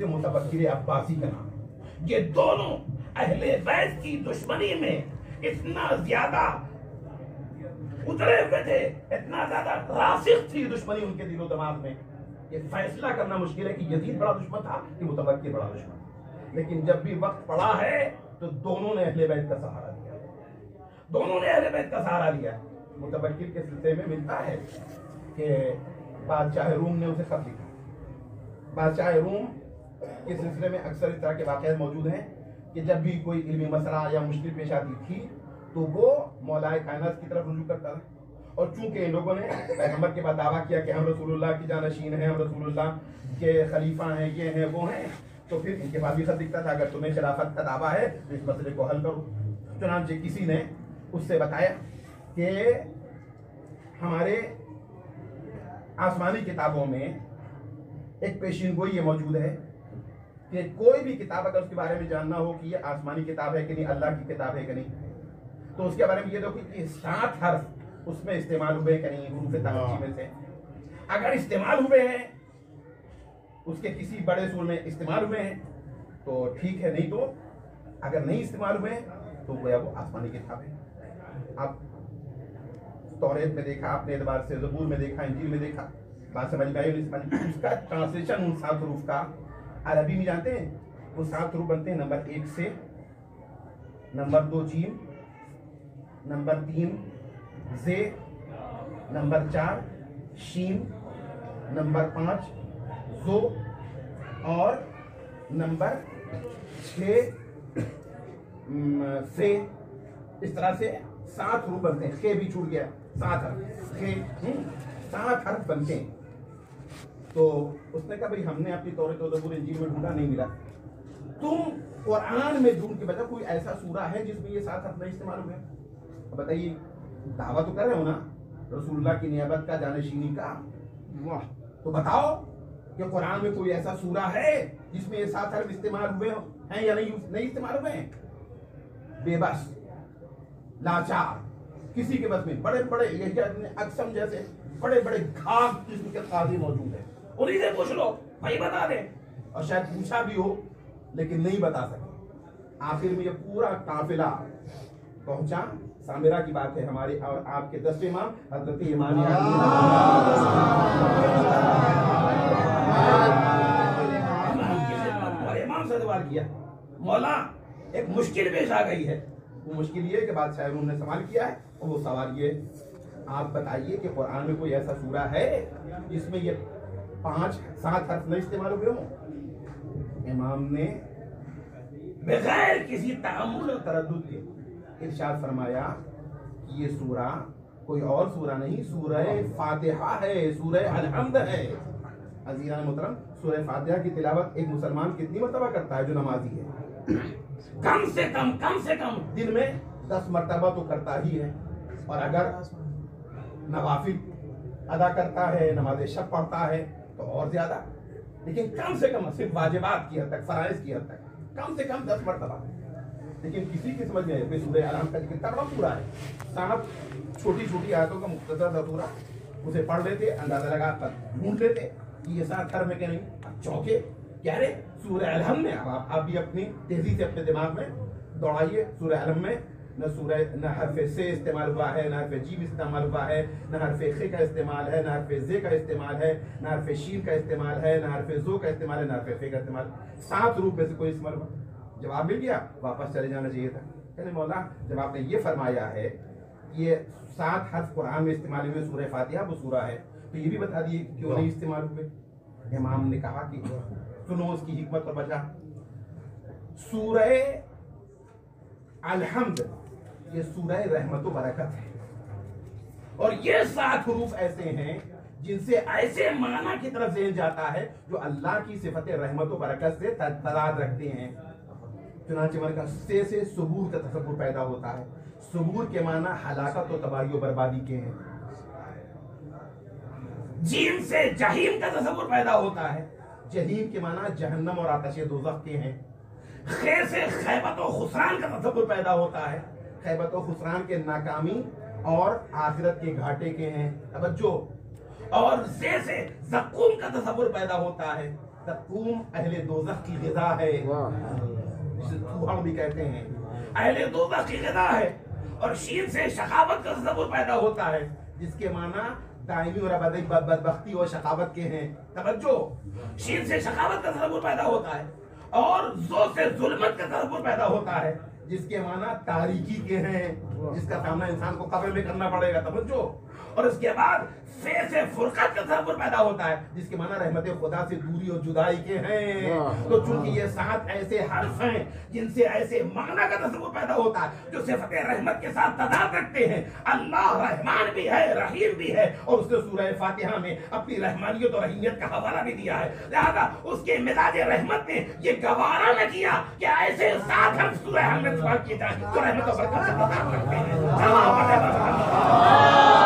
मुतवक्किल अब्बासी का नाम है। ये दोनों अहले बैत की दुश्मनी में इतना ज्यादा उतरे हुए थे, इतना ज्यादा रासिख थी दुश्मनी उनके दिलो दिमाग में, ये फैसला करना मुश्किल है कि यजीद बड़ा दुश्मन था कि मुतवक्किल बड़ा दुश्मन था। लेकिन जब भी वक्त पड़ा है तो दोनों ने अहले बैत का सहारा लिया, दोनों ने अहले बैत का सहारा लिया। मुतवक्किल के सिलसिले में मिलता है कि बादशाह रूम ने उसे खत लिखा। बादशाह रूम के सिलसिले में अक्सर इस तरह के वाक़यात मौजूद हैं कि जब भी कोई इल्मी मसला या मुश्किल पेश आती थी तो वो मौलाए कायनात की तरफ रुजू करता था। और चूंकि इन लोगों ने पैगंबर के बाद दावा किया कि हम रसूलुल्लाह की जानशीन हैं, हम रसूलुल्लाह के खलीफा हैं, ये हैं वो हैं, तो फिर इनके पास भी खत दिखता था अगर तुम्हें खिलाफत का दावा है तो इस मसले को हल करो। चुनांचे किसी ने उससे बताया कि हमारे आसमानी किताबों में एक पेशीनगोई ये मौजूद है कि कोई भी किताब अगर उसके बारे में जानना हो कि ये आसमानी किताब है कि नहीं, अल्लाह की किताब है कि नहीं, तो उसके बारे में ये देखो कि 7 हर्फ उसमें इस्तेमाल हुए कि नहीं, हुरूफ तहज्जी में से अगर इस्तेमाल हुए हैं, उसके किसी बड़े सूर में इस्तेमाल हुए हैं तो ठीक है, नहीं तो अगर नहीं इस्तेमाल हुए तो वो आसमानी किताब है। अब तौरेत में देखा, अपने एतबार से ज़बूर में देखा, इंजील में देखा, बात समझ में आई, उसका ट्रांसलेशन उन 7 हरूफ का अरबी में जानते हैं, वो 7 हरूफ बनते हैं नंबर 1 से, नंबर 2 जीम, नंबर 3 जे, नंबर 4 शीन, नंबर 5 जो और नंबर 6 से। इस तरह से 7 हरूफ बनते हैं। खे भी छूट गया, 7 हर्फ, खे 7 हर्फ बनते हैं। तो उसने कहा भाई हमने अपनी तौरेत और ज़बूर इंजील में ढूंढा, नहीं मिला, तुम कुरान में ढूंढ के बताओ कोई ऐसा सूरा है जिसमें ये 7 हर्फ नहीं इस्तेमाल हुए। बताइए, दावा तो कर रहे हो ना रसूलुल्लाह की नियाबत का, जानशीनी का, वाह, तो बताओ कि कुरान में कोई ऐसा सूरा है जिसमें ये 7 हर्फ इस्तेमाल हुए हैं या नहीं इस्तेमाल हुए हैं। बेबस, लाचार, किसी के बस में बड़े बड़े अक्सम जैसे बड़े बड़े घाव किस्म के काजी मौजूद है, उन्हीं से पूछ लो भाई बता दे, और शायद पूछा भी हो लेकिन नहीं बता सके। आखिर में ये पूरा काफिला पहुंचा। सामिरा की बात है, हमारे और आपके 10वें इमाम हजरत इमाम इमाम से सवाल किया, मौला एक मुश्किल पेश आ गई है। वो मुश्किल ये कि बादशाह रूम ने सवाल किया है, और वो सवाल ये, आप बताइए कि कुरान में कोई ऐसा सूरा है जिसमें ये 5-7 हर्फ नहीं इस्तेमाल हुए हों। इमाम ने बगैर किसी तअम्मुल और तरद्दुद के इरशाद फरमाया कि ये सूरा कोई और सूरा नहीं, सूरह फातिहा है, सूरह अलहम्द है। अज़ीज़ान मोहतरम, सूरह फातिहा की तिलावत एक मुसलमान कितनी मर्तबा करता है जो नमाजी है? कम से कम दिन में 10 मर्तबा तो करता ही है। और अगर नवाफिल अदा करता है, नमाज शब पढ़ता है तो और ज्यादा, लेकिन कम से कम सिर्फ वाजिबात की हद तक, फराइज की हद तक कम से कम 10 मर्तबा। लेकिन किसी की समझ में सूरह अलहम्द का कितना बड़ा पूरा है, 7 छोटी छोटी आयतों का मुख्तसर सूरा, उसे पढ़ लेते, अंदाजा लगाकर ढूंढ लेते कि ये 7 हर्फ में क्या नहीं, चौके क्या रे सूरह अलहम्द में। अब आप भी अपनी तेजी से अपने दिमाग में दौड़ाइए, सूरह अलहम्द में न हर्फ से इस्तेमाल हुआ है, न हर्फ जीम इस्तेमाल हुआ है, न हर्फ खे का इस्तेमाल है, न हर्फ जे का इस्तेमाल है, न हर्फ शीन का इस्तेमाल है, न हर्फ जो का इस्तेमाल है, न हर्फ फे का इस्तेमाल। 7 रूप में से कोई इस्तेमाल हुआ? जवाब मिल गया, वापस चले जाना चाहिए था। कहने मौला जब आपने ये फरमाया है कि ये 7 हर्फ कुरान में इस्तेमाल हुए, सूरह फातिहा वो सूरा है, तो ये भी बता दिए क्यों नहीं इस्तेमाल हुए। इमाम ने कहा कि सुनो उसकी हिकमत और वजह। सूरह अलहम्द ये सूरह रहमत व बरकत है, और ये 7 हरूफ ऐसे हैं जिनसे ऐसे माना की तरफ ज़हन जाता है जो अल्लाह की सिफत रहमत व बरकत से तदाद रखते हैं। चुनांचे का से सुबूर का तसव्वुर पैदा होता है। सुबूर के माना हलाकत और तबाही और बर्बादी के हैं। जीम से जहीम का तसव्वुर पैदा होता है। जहीम के माना जहन्नम और आतश दोज़ख के हैं। खैर से खैबत और खुसरान का तसव्वुर पैदा होता है। खैबत और खुसरान के नाकामी और आखिरत के घाटे के हैं। तवज्जो। और से ज़क्कूम का तसव्वुर पैदा होता है। तकूम अहले दोज़ख की ग़िज़ा है, जिसे चूहा भी कहते हैं, अहले दोज़ख की ग़िज़ा है। और शीन से शकावत का तसव्वुर पैदा होता है, जिसके माना दायमी और अबदी बदबख्ती और शकावत के हैं। तवज्जो, शीन से शकावत का तसव्वुर पैदा होता है और ज़ो से जुल्मत का तसव्वुर पैदा होता है, जिसके माना तारीकी के हैं, जिसका सामना इंसान को कब्र में करना पड़ेगा। तवज्जो। और उसके बाद से फुरकत का तसव्वुर पैदा होता है, जिसके माना रहमत खुदा से दूरी और जुदाई के हैं। तो चूंकि ये 7 ऐसे हर्फ हैं जिनसे ऐसे माना का तसव्वुर पैदा होता है जो सिफत रहमत के साथ तदाद रखते हैं। अल्लाह रहमान भी है, रहीम भी है, और उसने सूरह फातिहा में अपनी रहमानियत और रहीमियत का हवाला भी दिया है। लिहाजा उसके मिजाज रहमत ने ये गवारा न किया कि ऐसे 7 हर्फ सूरह में इस्तेमाल किए जाए जो रहमत और बरकत से तदाद रखते हैं।